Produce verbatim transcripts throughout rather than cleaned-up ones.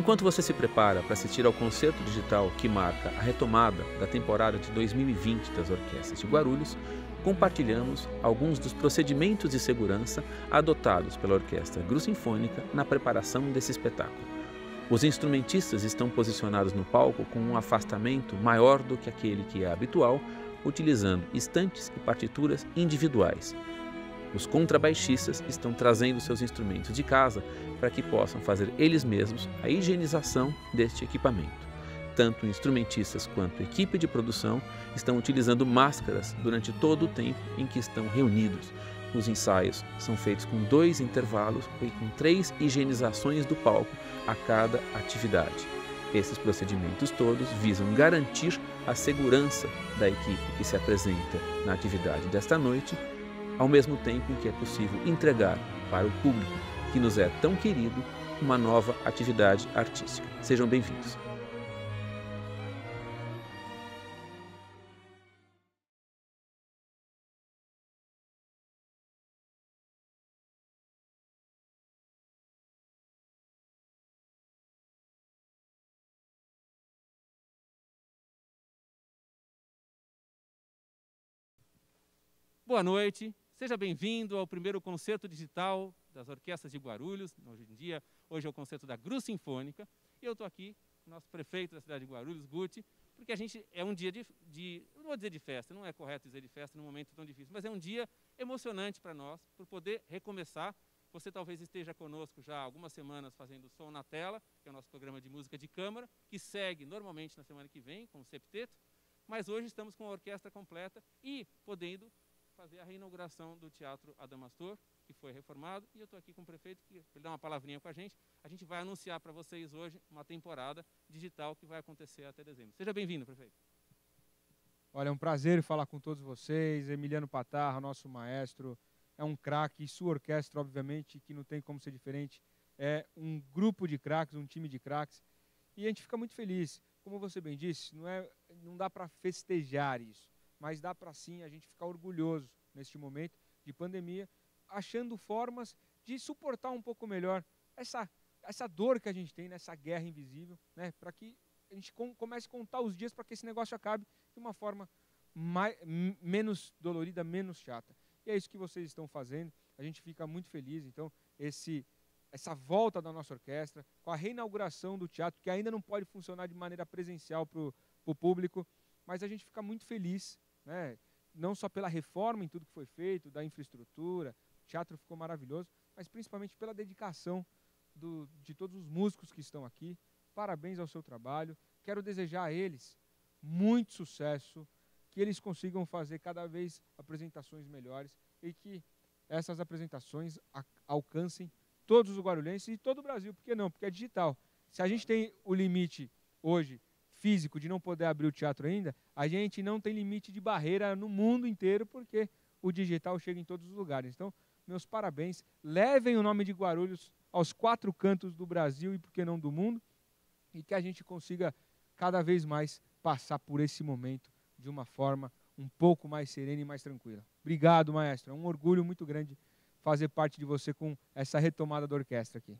Enquanto você se prepara para assistir ao concerto digital que marca a retomada da temporada de dois mil e vinte das Orquestras de Guarulhos, compartilhamos alguns dos procedimentos de segurança adotados pela Orquestra Gru-Sinfônica na preparação desse espetáculo. Os instrumentistas estão posicionados no palco com um afastamento maior do que aquele que é habitual, utilizando estantes e partituras individuais. Os contrabaixistas estão trazendo seus instrumentos de casa para que possam fazer eles mesmos a higienização deste equipamento. Tanto instrumentistas quanto equipe de produção estão utilizando máscaras durante todo o tempo em que estão reunidos. Os ensaios são feitos com dois intervalos e com três higienizações do palco a cada atividade. Esses procedimentos todos visam garantir a segurança da equipe que se apresenta na atividade desta noite, ao mesmo tempo em que é possível entregar para o público, que nos é tão querido, uma nova atividade artística. Sejam bem-vindos. Boa noite, seja bem-vindo ao primeiro concerto digital das Orquestras de Guarulhos. Hoje em dia, hoje é o concerto da Gru-Sinfônica. E eu estou aqui, nosso prefeito da cidade de Guarulhos, Guti, porque a gente é um dia de, de, não vou dizer de festa, não é correto dizer de festa num momento tão difícil, mas é um dia emocionante para nós, por poder recomeçar. Você talvez esteja conosco já há algumas semanas fazendo Som na Tela, que é o nosso programa de música de câmara, que segue normalmente na semana que vem, com o septeto, mas hoje estamos com a orquestra completa e podendo fazer a reinauguração do Teatro Adamastor, que foi reformado, e eu estou aqui com o prefeito, que ele dá uma palavrinha com a gente. A gente vai anunciar para vocês hoje uma temporada digital que vai acontecer até dezembro. Seja bem-vindo, prefeito. Olha, é um prazer falar com todos vocês. Emiliano Patarra, nosso maestro, é um craque, e sua orquestra, obviamente, que não tem como ser diferente, é um grupo de craques, um time de craques, e a gente fica muito feliz. Como você bem disse, não, é, não dá para festejar isso, mas dá para sim a gente ficar orgulhoso neste momento de pandemia, achando formas de suportar um pouco melhor essa, essa dor que a gente tem nessa guerra invisível, né? Para que a gente com, comece a contar os dias para que esse negócio acabe de uma forma mais, menos dolorida, menos chata. E é isso que vocês estão fazendo, a gente fica muito feliz. Então, esse, essa volta da nossa orquestra, com a reinauguração do teatro, que ainda não pode funcionar de maneira presencial para o público, mas a gente fica muito feliz, né? Não só pela reforma em tudo que foi feito, da infraestrutura, o teatro ficou maravilhoso, mas principalmente pela dedicação do, de todos os músicos que estão aqui. Parabéns ao seu trabalho. Quero desejar a eles muito sucesso, que eles consigam fazer cada vez apresentações melhores e que essas apresentações alcancem todos os guarulhenses e todo o Brasil. Por que não? Porque é digital. Se a gente tem o limite hoje físico de não poder abrir o teatro ainda, a gente não tem limite de barreira no mundo inteiro, porque o digital chega em todos os lugares. Então, meus parabéns, levem o nome de Guarulhos aos quatro cantos do Brasil e, por que não, do mundo, e que a gente consiga cada vez mais passar por esse momento de uma forma um pouco mais serena e mais tranquila. Obrigado, maestro, é um orgulho muito grande fazer parte de você com essa retomada da orquestra aqui.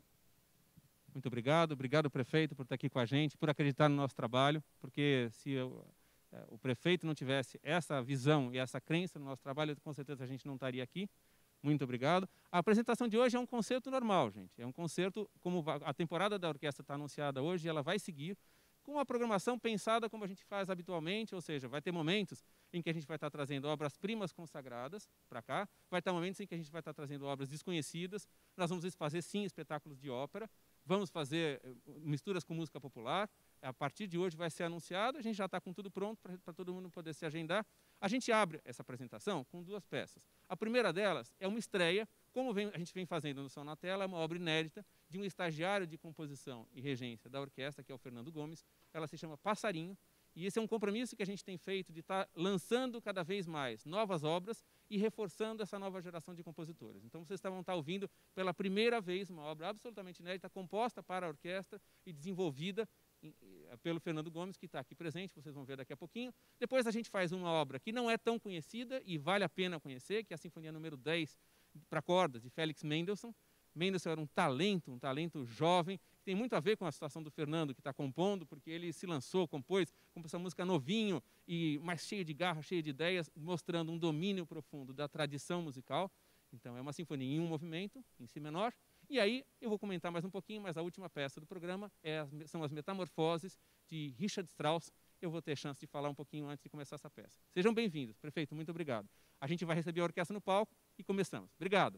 Muito obrigado, obrigado prefeito por estar aqui com a gente, por acreditar no nosso trabalho, porque se eu, é, o prefeito não tivesse essa visão e essa crença no nosso trabalho, com certeza a gente não estaria aqui. Muito obrigado. A apresentação de hoje é um concerto normal, gente. É um concerto, como a temporada da orquestra está anunciada hoje, ela vai seguir com uma programação pensada como a gente faz habitualmente, ou seja, vai ter momentos em que a gente vai estar trazendo obras-primas consagradas para cá, vai ter momentos em que a gente vai estar trazendo obras desconhecidas, nós vamos fazer, sim, espetáculos de ópera, vamos fazer misturas com música popular. A partir de hoje vai ser anunciado, a gente já está com tudo pronto para todo mundo poder se agendar. A gente abre essa apresentação com duas peças. A primeira delas é uma estreia, como vem, a gente vem fazendo no Som na Tela, é uma obra inédita de um estagiário de composição e regência da orquestra, que é o Fernando Gomes. Ela se chama Passarinho, e esse é um compromisso que a gente tem feito de estar lançando cada vez mais novas obras e reforçando essa nova geração de compositores. Então vocês vão estar ouvindo pela primeira vez uma obra absolutamente inédita, composta para a orquestra e desenvolvida pelo Fernando Gomes, que está aqui presente, vocês vão ver daqui a pouquinho. Depois a gente faz uma obra que não é tão conhecida e vale a pena conhecer, que é a Sinfonia número dez para cordas, de Félix Mendelssohn. Mendelssohn era um talento, um talento jovem, tem muito a ver com a situação do Fernando, que está compondo, porque ele se lançou, compôs, compôs essa música novinho, e mais cheio de garra, cheio de ideias, mostrando um domínio profundo da tradição musical. Então, é uma sinfonia em um movimento, em si menor. E aí, eu vou comentar mais um pouquinho, mas a última peça do programa é as, são as Metamorfoses, de Richard Strauss. Eu vou ter chance de falar um pouquinho antes de começar essa peça. Sejam bem-vindos. Prefeito, muito obrigado. A gente vai receber a orquestra no palco e começamos. Obrigado.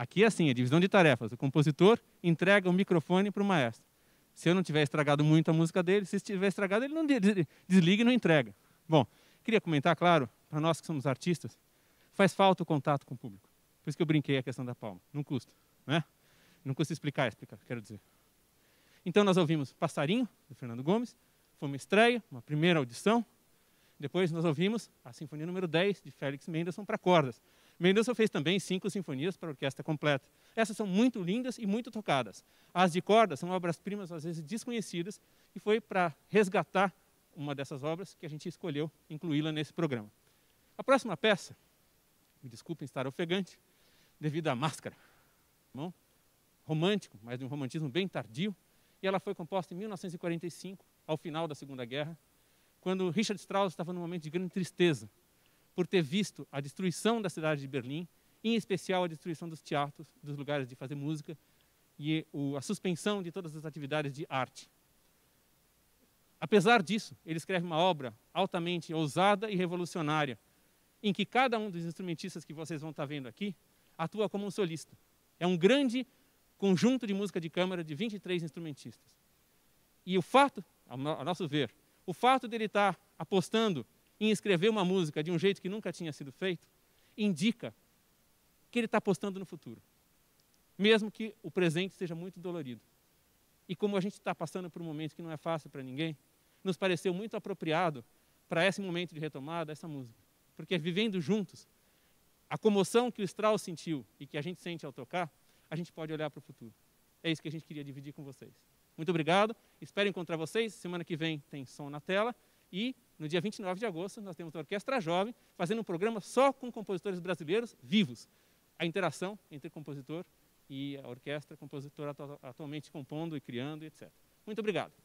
Aqui é assim, a divisão de tarefas. O compositor entrega o microfone para o maestro. Se eu não tiver estragado muito a música dele, se estiver estragado, ele não desliga e não entrega. Bom, queria comentar, claro, para nós que somos artistas, faz falta o contato com o público. Por isso que eu brinquei a questão da palma. Não custa, né? Não custa explicar, explicar, quero dizer. Então nós ouvimos Passarinho, do Fernando Gomes, foi uma estreia, uma primeira audição. Depois nós ouvimos a Sinfonia número dez, de Félix Mendelssohn, para cordas. Mendelssohn fez também cinco sinfonias para orquestra completa. Essas são muito lindas e muito tocadas. As de cordas são obras-primas, às vezes desconhecidas, e foi para resgatar uma dessas obras que a gente escolheu incluí-la nesse programa. A próxima peça, me desculpem estar ofegante, devido à máscara. Bom, romântico, mas de um romantismo bem tardio, e ela foi composta em mil novecentos e quarenta e cinco, ao final da Segunda Guerra, quando Richard Strauss estava num momento de grande tristeza, por ter visto a destruição da cidade de Berlim, em especial a destruição dos teatros, dos lugares de fazer música, e o, a suspensão de todas as atividades de arte. Apesar disso, ele escreve uma obra altamente ousada e revolucionária, em que cada um dos instrumentistas que vocês vão estar vendo aqui atua como um solista. É um grande conjunto de música de câmara de vinte e três instrumentistas. E o fato, a nosso ver, o fato dele estar apostando em escrever uma música de um jeito que nunca tinha sido feito, indica que ele está apostando no futuro, mesmo que o presente seja muito dolorido. E como a gente está passando por um momento que não é fácil para ninguém, nos pareceu muito apropriado para esse momento de retomada, essa música. Porque vivendo juntos, a comoção que o Strauss sentiu e que a gente sente ao tocar, a gente pode olhar para o futuro. É isso que a gente queria dividir com vocês. Muito obrigado, espero encontrar vocês. Semana que vem tem som na tela e no dia vinte e nove de agosto nós temos a Orquestra Jovem fazendo um programa só com compositores brasileiros vivos. A interação entre compositor e a orquestra, compositor atu atualmente compondo e criando, etcétera. Muito obrigado.